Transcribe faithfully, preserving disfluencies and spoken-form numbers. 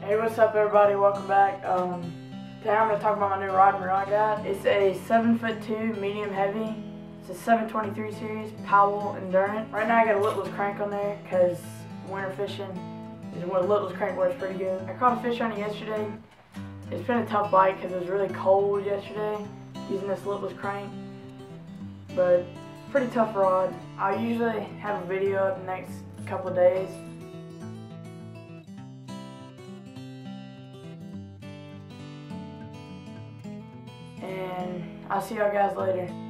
Hey, what's up everybody? Welcome back. Um, today I'm going to talk about my new rod and reel I got. It's a seven foot two medium heavy. It's a seven twenty-three series Powell Endurance. Right now I got a lipless crank on there because winter fishing is what a lipless crank works pretty good. I caught a fish on it yesterday. It's been a tough bite because it was really cold yesterday using this lipless crank. But pretty tough rod. I'll usually have a video up the next couple of days. And I'll see y'all guys later.